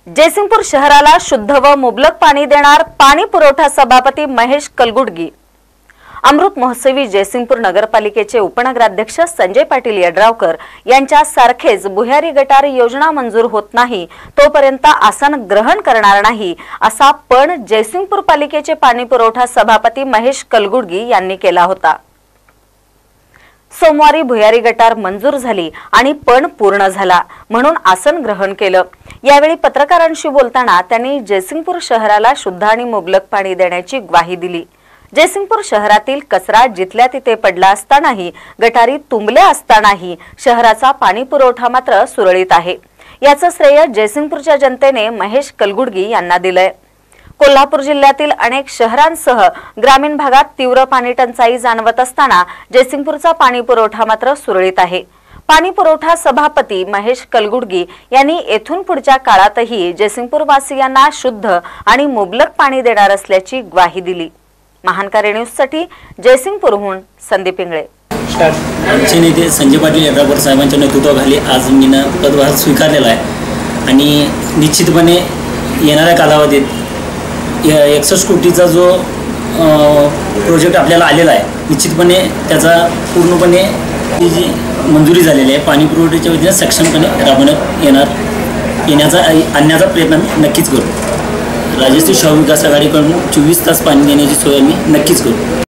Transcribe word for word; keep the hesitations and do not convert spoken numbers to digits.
जयसिंगपूर शहराला शुद्ध व मुबलक पाणी देणार पाणी पुरवठा सभापती महेश कलगुडगी। अमृत महोत्सवी जयसिंगपूर नगरपालिकेचे उपनगराध्यक्ष संजय पाटील यड्रावकर यांच्या सारखेच भुयारी गटार योजना मंजूर होत नाही तोपर्यंत आसन ग्रहण करणार नाही असा पण जयसिंगपूर पालिकेचे पाणी पुरवठा सभापती महेश कलगुडगी यांनी केला होता। सोमवारी भुयारी गटार मंजूर झाली आणि पण पूर्ण झाला म्हणून आसन ग्रहण केलं। यावेळी पत्रकारांशी बोलताना त्यांनी जयसिंगपूर शहराला शुद्ध आणि मुबलक पाणी देण्याची ग्वाही दिली। जयसिंगपूर शहरातील कचरा जिथल्या तिथे पडला असतानाही गटारी तुंबल्या असतानाही शहराचा पाणी पुरवठा मात्र सुरळीत आहे। याचं श्रेय जयसिंगपूरच्या जनतेने महेश कलगुडगी यांना दिलंय। कोल्हापूर जिल्ह्यातील अनेक शहरांसह ग्रामीण भागात तीव्र पाणी टंचाई जाणवत असताना जयसिंगपूरचा पाणी पुरवठा मात्र सुरळीत आहे। पाणी पुरवठा सभापती महेश कलगुडगी यांनी येथून पुढच्या काळातही जयसिंगपूर वासियांना शुद्ध आणि मुबलक पाणी देणार असल्याची ग्वाही दिली। महानकारी न्यूज साठी जयसिंगपूरहून संदीप इंगळे। आमचे नेते संजय पाटील यड्रावकर साहेबांच्या नेतृत्वाखाली आज मी पदभार स्वीकारलेला आहे आणि निश्चितपणे येणाऱ्या कालावधीत एकसष्ट कोटीचा जो प्रोजेक्ट आपल्याला आलेला आहे निश्चितपणे त्याचा पूर्णपणे जी मंजुरी झालेली आहे पाणी पुरवठ्याच्या वतीने सक्षमपणे राबवण्यात येणार येण्याचा आणण्याचा प्रयत्न नक्कीच करू। राजश्री शाहू विकास आघाडीकडून चोवीस तास पाणी देण्याची सोय आम्ही नक्कीच करू।